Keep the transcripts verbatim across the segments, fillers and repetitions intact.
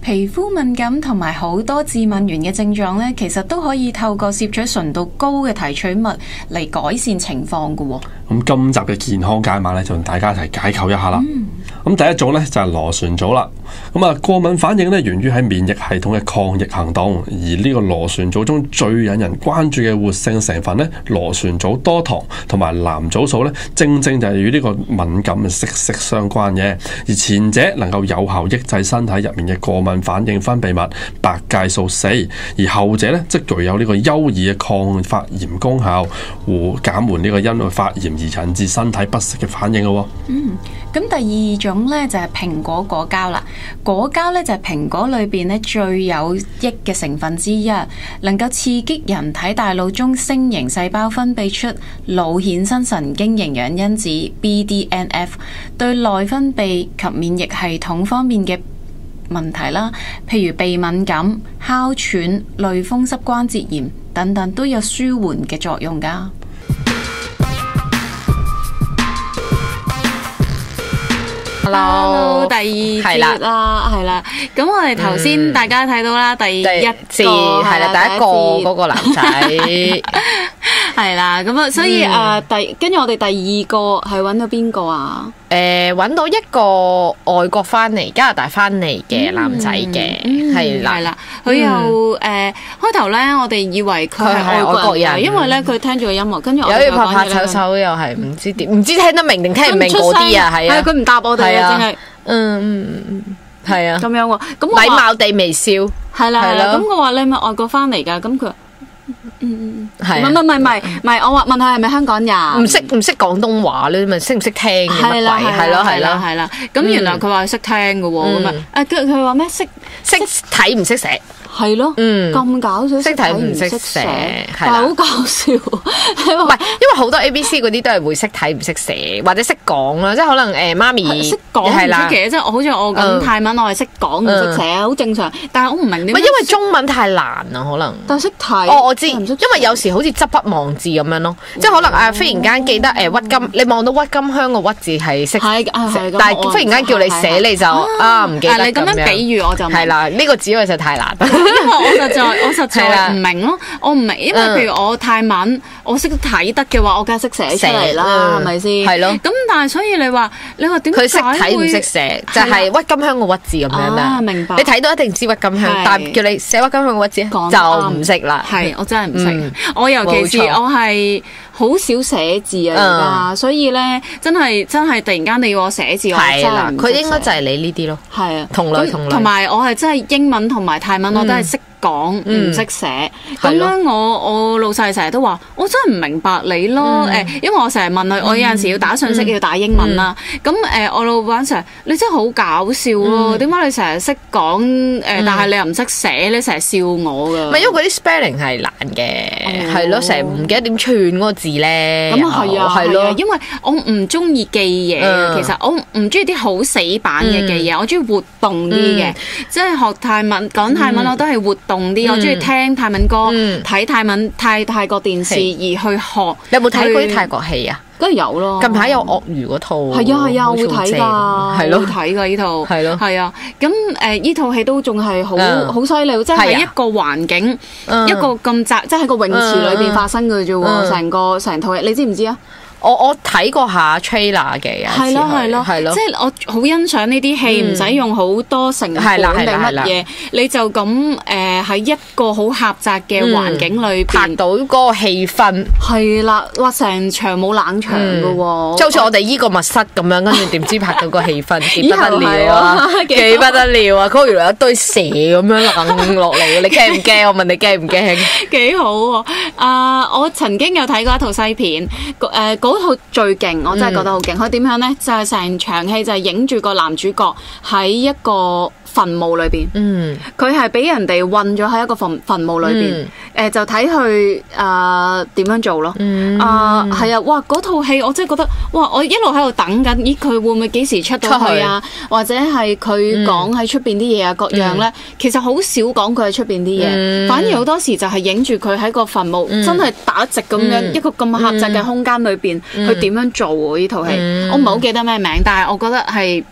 皮膚敏感同埋好多致敏原嘅症狀咧，其實都可以透過攝取純度高嘅提取物嚟改善情況嘅喎。 咁今集嘅健康解碼咧，就同大家一齊解構一下啦。咁、嗯、第一種咧就係螺旋藻啦。咁啊，過敏反應咧源於喺免疫系統嘅抗疫行動，而呢個螺旋藻中最引人關注嘅活性成分咧，螺旋藻多糖同埋藍藻素咧，正正就係與呢個敏感息息相關嘅。而前者能夠有效抑制身體入面嘅過敏反應分泌物白介素四，而後者咧則具有呢個優異嘅抗發炎功效，會減緩呢個因為發炎而引致身體不適嘅反應咯。 嗯，咁第二種咧就係蘋果果膠啦。果膠咧就係蘋果裏邊咧最有益嘅成分之一，能夠刺激人體大腦中星形細胞分泌出腦衍生神經營養因子 B D N F， 對內分泌及免疫系統方面嘅問題啦，譬如鼻敏感、哮喘、類風濕關節炎等等，都有舒緩嘅作用噶。Hello， 第二節啦，係啦，咁我哋頭先大家睇到啦，第一字係啦，第一個嗰個男仔係啦，咁啊，所以誒，第跟住我哋第二個係揾到邊個啊？ 誒，揾到一個外國翻嚟加拿大翻嚟嘅男仔嘅，係啦， 係啦，佢又誒開頭咧，我哋以為佢係外國人，因為咧佢聽住個音樂，跟住我有啲拍拍手手又係唔知點，唔知聽得明定聽唔明嗰啲啊，係啊， 佢唔答我哋啊，淨係嗯嗯嗯，係啊， 咁樣喎，咁禮貌地微笑， 係啦係啦，咁我話你係咪外國翻嚟㗎？咁佢。嗯嗯，係，唔係唔係唔係唔係，我話問佢係咪香港人？ 唔識唔識廣東話咧，咪識唔識聽嘅乜鬼？係咯係咯係啦，咁原來佢話識聽嘅喎，咁啊，誒佢佢話咩？識識睇唔識寫？ 係咯，嗯，咁搞笑， 識睇唔識寫， 係好搞笑。唔係，因為好多 A B C 嗰啲都係會識睇唔識寫，或者識講啦，即係可能誒媽咪識講係啦，其實即係好似我咁泰文，我係識講唔識寫，好正常。但係我唔明點解， 因為中文太難啦，可能。 但係識睇， 哦我知，因為有時好似執筆忘字咁樣咯，即係可能誒忽然間記得誒鬱金，你望到鬱金香個鬱字係識，但係忽然間叫你寫你就啊唔記得咁樣。 你咁樣比喻我就係啦，呢個字實在太難。 因為我實在我實在唔明咯，我唔明，因為譬如我泰文，我識睇得嘅話，我梗係識寫出嚟啦，係咪先？ 係咯。 咁但係所以你話你話點解佢識睇唔識寫，就係鬱金香個鬱字咁樣啦。 明白。 你睇到一定知鬱金香，但係叫你寫鬱金香個鬱字就唔識啦。 係，我真係唔識。我尤其是我係好少寫字啊，而家，所以咧真係真係突然間你要我寫字，我真係唔識。 佢應該就係你呢啲咯。係啊，同類同類。 同埋我係真係英文同埋泰文我都係識講唔識寫，咁樣我我老細成日都話，我真係唔明白你咯。誒，因為我成日問佢，我有陣時要打信息要打英文啦。咁誒，我老闆成日你真係好搞笑咯，點解你成日識講誒，但係你又唔識寫，你成日笑我㗎。 唔係因為嗰啲 spelling 係難嘅，係咯，成日唔記得點串嗰個字咧。 咁啊係啊，係咯，因為我唔中意記嘢，其實我唔中意啲好死板嘅記嘢，我中意活動啲嘅，即係學泰文講泰文我都係活動啲，我中意聽泰文歌，睇泰文泰泰國電視而去學。 你有冇睇過啲泰國戲啊？ 梗係有咯。近排有鱷魚嗰套， 係啊係啊，我會睇㗎， 係咯， 睇㗎呢套， 係咯， 係啊。咁誒呢套戲都仲係好好犀利，即係一個環境，一個咁窄，即係喺個泳池裏邊發生嘅啫喎，成個成套戲，你知唔知啊？ 我我睇過下 trailer 嘅， 係咯係咯係咯，即係我好欣賞呢啲戲，唔使用好多成本定乜嘢，你就咁誒喺一個好狹窄嘅環境裏邊拍到嗰個氣氛。 係啦，哇！成場冇冷場㗎喎， 即係好似我哋依個密室咁樣，跟住點知拍到個氣氛幾不得了啊！幾不得了啊！嗰原來有堆蛇咁樣冷落嚟，你驚唔驚？我問你驚唔驚？ 幾好喎！啊，我曾經有睇過一套西片，誒。嗰套最勁，我真係覺得好勁。佢點樣呢？就係成場戲就係影住個男主角喺一個墳墓裏邊。嗯，佢係俾人哋困咗喺一個墳墳墓裏邊。誒，就睇佢誒點樣做咯。啊，係啊！哇，嗰套戲我真係覺得，哇！我一路喺度等緊，咦？佢會唔會幾時出到去啊？或者係佢講喺出邊啲嘢啊？各樣呢，其實好少講佢喺出邊啲嘢，反而好多時就係影住佢喺個墳墓，真係打直咁樣一個咁狹窄嘅空間裏邊。佢點樣做喎？呢套戲我唔係好記得咩名，但係我覺得係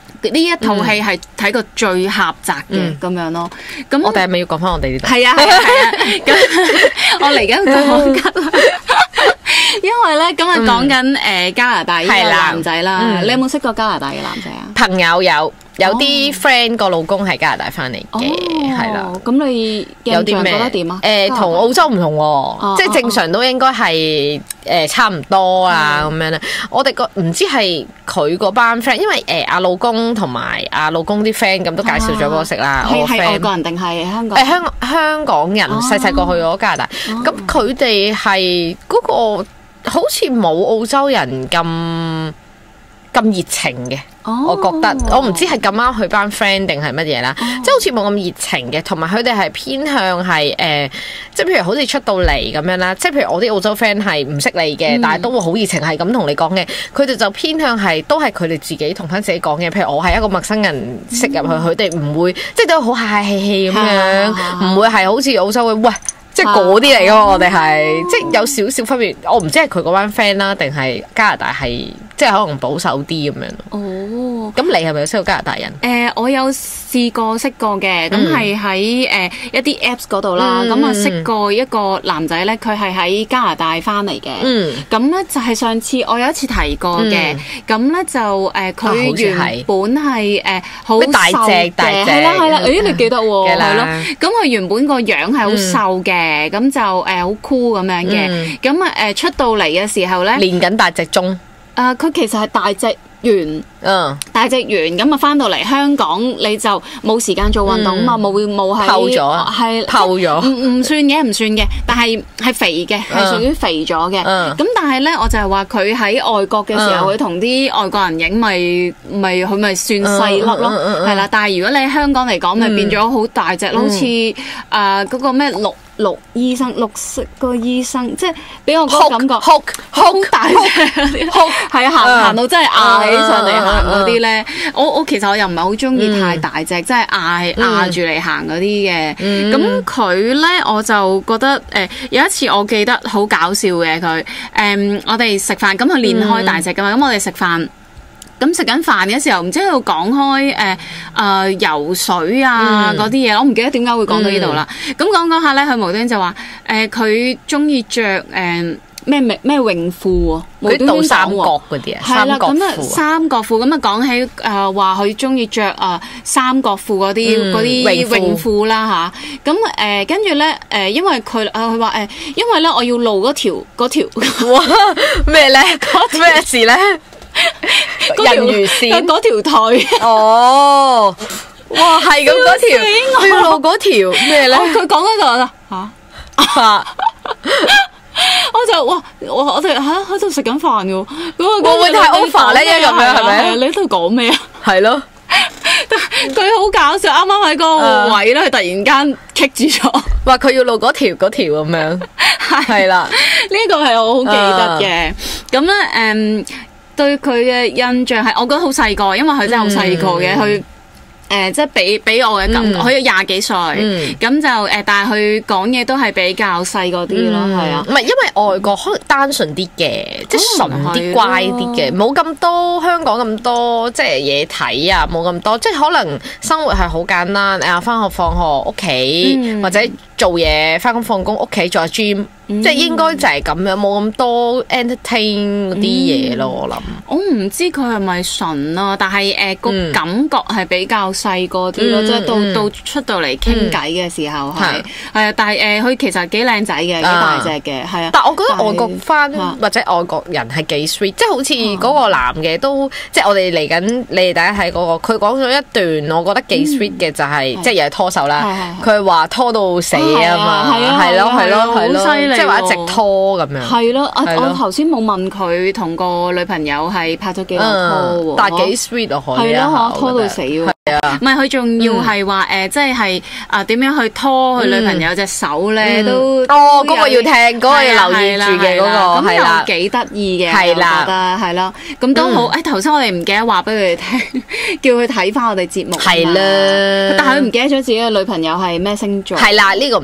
呢一套戲係睇過最狹窄嘅咁樣咯。咁我哋係咪要講翻我哋呢度？ 係啊係啊係啊！咁我嚟緊講緊。因為咧，咁啊講緊誒加拿大呢個男仔啦，嗯、你有冇識過加拿大嘅男仔啊？ 朋友有，有啲 friend 個老公係加拿大翻嚟嘅，係啦、哦。 咁了你有啲咩覺得點啊？ 誒，同澳洲唔同喎，哦、即係正常都應該係誒差唔多啊咁、哦、樣咧。我哋個唔知係佢嗰班 friend，因為誒阿、呃、老公同埋阿老公啲 friend 咁都介紹咗俾我識啦。 係係、 啊、 係外國人定係香港？ 誒香香港人細細個去咗加拿大，咁佢哋係嗰個。好似冇澳洲人咁咁熱情嘅，oh. 我覺得我唔知係咁啱佢班 friend 定係乜嘢啦，即係、oh. 好似冇咁熱情嘅，同埋佢哋係偏向係誒、呃，即係譬如好似出到嚟咁樣啦，即係譬如我啲澳洲 friend 係唔識你嘅，mm. 但係都會好熱情係咁同你講嘅，佢哋就偏向係都係佢哋自己同翻自己講嘅，譬如我係一個陌生人識入去，佢哋唔會即係都好客客氣氣咁樣，唔、ah. 會係好似澳洲嘅喂。即係嗰啲嚟㗎嘛，我哋係即係有少少分別。我唔知係佢嗰班 friend 啦，定係加拿大係即係可能保守啲咁樣。哦，咁你係咪有識過加拿大人？ 誒、呃，我有試過識過嘅，咁係喺誒一啲 apps 嗰度啦。咁啊、嗯、識過一個男仔咧，佢係喺加拿大翻嚟嘅。嗯，咁咧就係上次我有一次提過嘅。咁咧、嗯、就誒佢、呃、原本係誒好大隻大隻， 係啦係啦。誒你記得喎？係咯。咁佢原本個樣係好瘦嘅。嗯誒咁就誒好酷咁樣嘅，咁啊誒出到嚟嘅時候咧， 練緊大隻鐘。 啊，佢其實係大隻完，嗯，大隻完咁啊，翻到嚟香港你就冇時間做運動啊嘛，冇冇係透咗， 係透咗， 唔唔算嘅，唔算嘅，但係係肥嘅，係屬於肥咗嘅。咁但係咧，我就係話佢喺外國嘅時候，佢同啲外國人影咪咪佢咪算細粒咯，係啦。但係如果你喺香港嚟講，咪變咗好大隻，好似誒嗰個咩綠。綠醫生，綠色個醫生，即係俾我嗰個感覺，好大隻嗰啲，係啊，行行到真係壓起上嚟行嗰啲咧。我我其實我又唔係好中意太大隻，即係壓壓住嚟行嗰啲嘅。咁佢咧，我就覺得誒有一次我記得好搞笑嘅佢誒，我哋食飯咁佢練開大隻噶嘛，咁我哋食飯。咁食緊飯嘅時候，唔知喺度講開誒誒游水啊嗰啲嘢，我唔記得點解會講到呢度啦。咁講講下咧，佢無端就話誒佢中意着誒咩咩咩泳褲喎，無端端三角嗰啲啊， 係啦，咁啊三角褲咁啊講起誒話佢中意着啊三角褲嗰啲嗰啲泳褲啦吓，咁誒跟住咧誒，因為佢啊佢話誒，因為咧我要露嗰條嗰條咩咧咩事咧？人魚線嗰條腿哦，哇係咁嗰條，佢要露嗰條咩咧？ 佢講嗰個啦吓，我就哇我我哋喺喺度食緊飯嘅，咁會唔會太 over 咧？一咁樣係咪？ 你喺度講咩啊？ 係咯， 佢好搞笑，啱啱喺個位咧，佢突然間棘住咗， 話佢要露嗰條嗰條咁樣，係啦， 呢個係我好記得嘅，咁咧誒。對佢嘅印象係，我覺得好細個，因為佢真係好細個嘅，佢誒即係俾俾我嘅感覺，佢有廿幾歲，咁就誒，但係佢講嘢都係比較細個啲咯，係啊， 唔係因為外國可能單純啲嘅，即係純啲乖啲嘅，冇咁多香港咁多即係嘢睇啊，冇咁多，即係可能生活係好簡單，誒返學放學屋企或者做嘢返工放工屋企再 gym。即係應該就係咁樣，冇咁多 entertain 嗰啲嘢咯。我諗我唔知佢係咪純啊，但係誒個感覺係比較細個啲咯。即係到到出到嚟傾偈嘅時候係係啊，但係誒佢其實幾靚仔嘅，幾大隻嘅係啊。 但係我覺得外國翻或者外國人係幾 sweet，即係好似嗰個男嘅都即係我哋嚟緊，你哋大家睇嗰個，佢講咗一段我覺得幾 sweet 嘅就係即係又係拖手啦。佢話拖到死啊嘛，係咯係咯係咯，即係話一直拖咁樣。 係咯，我我頭先冇問佢同個女朋友係拍咗幾耐拖喎， 但係幾 sweet 啊，可以係咯，拖到死喎。唔係佢仲要係話誒，即係係啊點樣去拖佢女朋友隻手咧？都哦嗰個要聽，嗰個要留意住嘅嗰個係啦， 幾得意嘅， 係啦， 我覺得係咯。咁都好誒，頭先我哋唔記得話俾佢哋聽，叫佢睇翻我哋節目。 係啦， 但係佢唔記得咗自己嘅女朋友係咩星座。 係啦，呢個唔得。不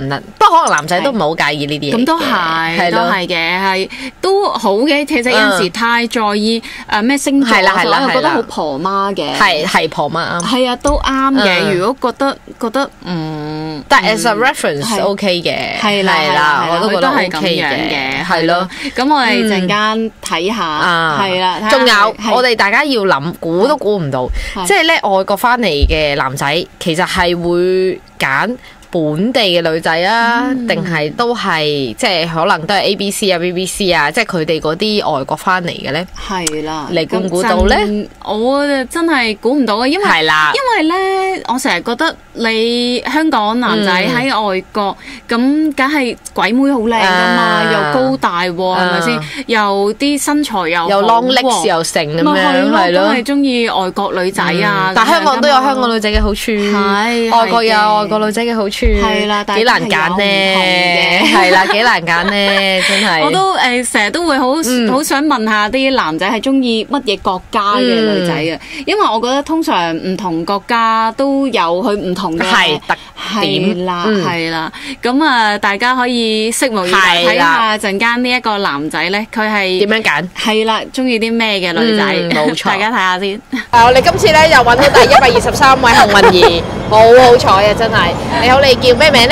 過可能男仔都唔係好介意呢啲嘢。 咁都係，都係嘅，係都好嘅。其實有陣時太在意誒咩星座，我覺得好婆媽嘅。 係係婆媽啱。 係啊，都啱嘅。如果覺得覺得唔， 但係 as a reference OK 嘅。 係啦係啦， 我都覺得係咁樣嘅。係咯。咁我哋陣間睇下，係啦。 仲有我哋大家要諗，估都估唔到，即係咧外國翻嚟嘅男仔，其實係會揀本地嘅女仔啊，定係、嗯、都係即係可能都係 A B C 啊 B B C 啊，即係佢哋嗰啲外國翻嚟嘅咧？係啦，你估唔估到咧？ 我真係估唔到啊，因為係啦，因為咧，我成日覺得你香港男仔喺外國咁，梗係、嗯、鬼妹好靚噶嘛，啊、又高大喎，係咪先？又啲身材又又 long legs 又成咁樣，係咯， 都係中意外國女仔啊！ 嗯、但香港都有香港女仔嘅好處， 係外國有外國女仔嘅好處。 係啦，幾難揀呢？係啦，幾難揀呢？真係。我都誒成日都會好好、嗯、想問下啲男仔係中意乜嘢國家嘅女仔嘅，嗯、因為我覺得通常唔同國家都有佢唔同嘅特點啦，係啦。咁啊，大家可以拭目以待睇下陣間呢一個男仔咧，佢係點樣揀？ 係啦，中意啲咩嘅女仔？冇、嗯、錯，大家睇下先。 啊！我哋今次咧又揾到第一百二十三位幸運兒，好好彩啊！真係。你好，你叫咩名咧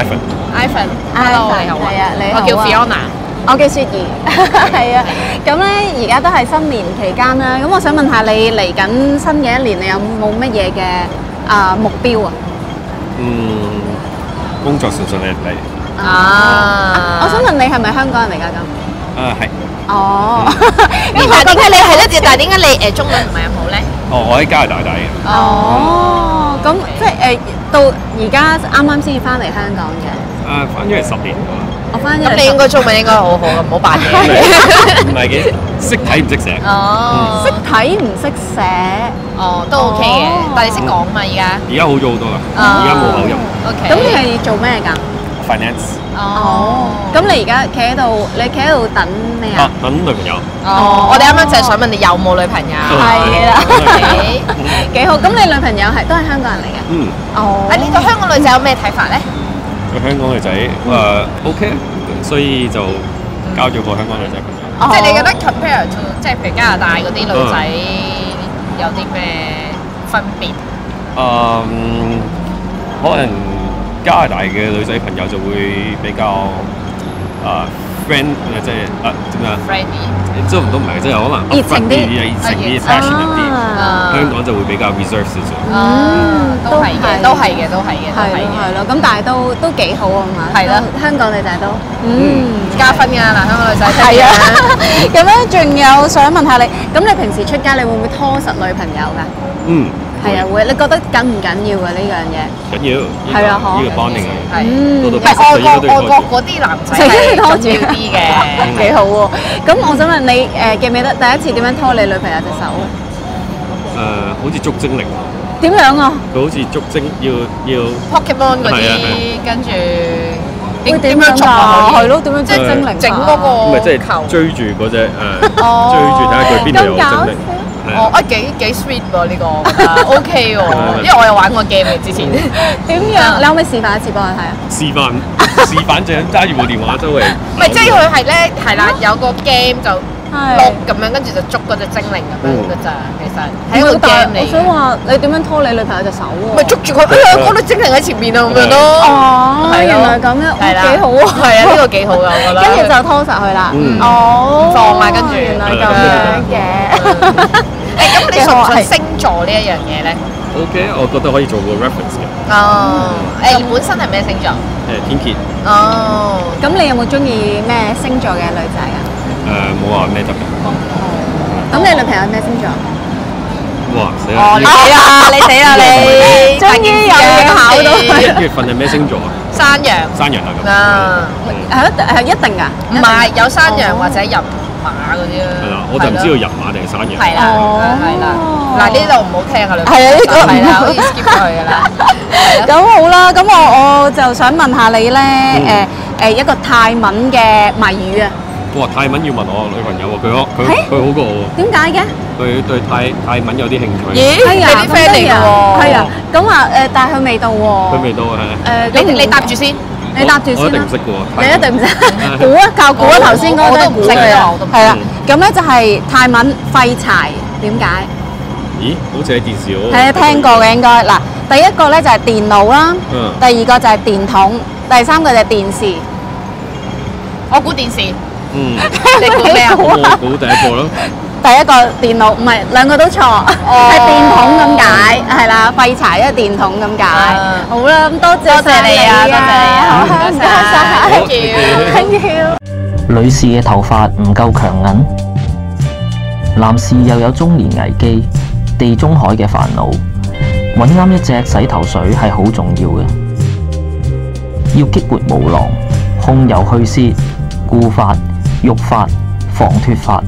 ？Ivan。Ivan。Hello， 你好啊。 係啊，你好。我叫 Fiona。 我叫雪兒。係啊。咁咧，而家都係新年期間啦。咁我想問下你嚟緊新嘅一年，你有冇乜嘢嘅啊目標啊？ 嗯，工作順順利利。 啊！我想問你係咪香港人嚟㗎？咁。 啊，係。 哦。 咁但係點解你係咧？但係點解你誒中文唔係咁好咧？ 哦，我喺加拿大底嘅。 哦，咁即係誒到而家啱啱先至翻嚟香港嘅。 啊，翻咗嚟十年㗎啦。 我翻咗。 咁你應該中文應該好好嘅，唔好扮嘢。 唔係幾識睇唔識寫。 哦。識睇唔識寫。 哦，都 OK 嘅，但係你識講嘛？而家。 而家好咗好多啦，而家冇口音。 OK。咁你係做咩㗎？ Finance。 哦，咁你而家企喺度，你企喺度等咩啊？ 等女朋友。 哦，我哋啱啱就係想問你有冇女朋友？ 係啦，幾好。咁你女朋友係都係香港人嚟嘅？ 嗯。 哦。 啊，你對香港女仔有咩睇法咧？ 對香港女仔誒 OK，所以就交咗個香港女仔朋友。 即係你覺得 compare to 即係譬如加拿大嗰啲女仔有啲咩分別？ 嗯，可能。加拿大嘅女仔朋友就會比較啊 friend 即係啊點啊 friendly， 即係都唔係，即係可能熱情啲、 熱情啲、passionate 啲。香港就會比較 reserve 少少。 嗯，都係嘅，都係嘅，都係嘅，都係嘅。 係咯，咁但係都都幾好啊嘛。 係咯， 香港女仔都嗯加分㗎嗱，香港女仔。 係啊。咁咧，仲有想問下你，咁你平時出街你會唔會拖實女朋友㗎？ 嗯。 係啊，會。你覺得緊唔緊要啊？呢樣嘢緊要， 係啊， 呢個 bonding 係。 嗯， 唔係外國外國嗰啲男仔係拖住啲嘅， 幾好喎。咁我想問你誒記唔記得第一次點樣拖你女朋友隻手？ 誒，好似捉精靈。 點樣啊？ 佢好似捉精，要要 Pokemon 嗰啲，跟住點點樣捉啊？ 係咯，點樣即係精靈整嗰個唔係即係追住嗰隻誒，追住睇下佢邊度有精靈。 哦，啊幾幾 sweet 喎呢個，我覺得 OK 喎，因為我有玩過 game 嘅之前。 點樣？你可唔可以示範一次幫我睇啊？ 示範示範就揸住部電話周圍。 唔係，即係佢係咧，係啦，有個 game 就碌咁樣，跟住就捉嗰隻精靈咁樣㗎咋，其實係一個 game 嚟。 我想話你點樣拖你女朋友隻手喎？ 咪捉住佢，哎呀，嗰隻精靈喺前面啊咁樣咯。 哦，原來咁樣，幾好啊！ 係啊，呢個幾好㗎，我覺得。 跟住就拖實佢啦。哦， 放啊，跟住原來咁樣嘅。 誒，咁你信唔信星座呢一樣嘢咧 ？OK，我覺得可以做個 reference 嘅。 哦，誒，你本身係咩星座？ 誒，天蠍。 哦，咁你有冇中意咩星座嘅女仔啊？ 誒，冇話咩特別。 哦，咁你女朋友咩星座？ 哇，死啦！ 哦，你死啦！你死啦！你終於有嘢考到佢。 月份係咩星座啊？ 山羊。 山羊啊咁。 啊， 係一係一定㗎？ 唔係，有山羊或者人馬嗰啲咯。 係啦，我就唔知道人馬定係山羊。 係啦，係啦。嗱，呢度唔好聽啊，女朋友。 係啊，呢個係啦，可以 skip 咗佢㗎啦。 咁好啦，咁我我就想問下你咧，誒誒一個泰文嘅謎語啊。 哇！泰文要問我女朋友喎，佢佢佢好過我。 點解嘅？ 佢對泰泰文有啲興趣。 咦？係啊，啲 friend 嚟㗎喎。 係啊，咁啊誒，但係佢未到喎。 佢未到啊，係。 誒，你你答住先。 你答住先啦我一定唔。識嘅喎。 你一定唔識估啊，靠估啊！頭先嗰個都係估嘅我都唔識係啦。咁咧就係泰文廢柴，點解？ 咦？好似喺電視嗰個。 係啊，聽過嘅應該。嗱，第一個咧就係電腦啦， 嗯。 第二個就係電筒，第三個就係電視。 我估電視， 嗯。 你估咩啊？ 咁我估第一個咯。 第一個電腦唔係兩個都錯，係電筒咁解，係啦，廢柴一電筒咁解。 啊好啦，咁多謝多謝你啊多謝你啊好唔該唔該晒好 ，thank you。 ，thank you。 女士嘅頭髮唔夠強韌，男士又有中年危機、地中海嘅煩惱，揾啱一隻洗頭水係好重要嘅。要激活毛囊、控油去屑、固髮、育髮、防脫髮。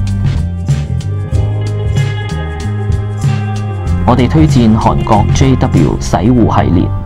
我哋推薦韓國 J W 洗護系列。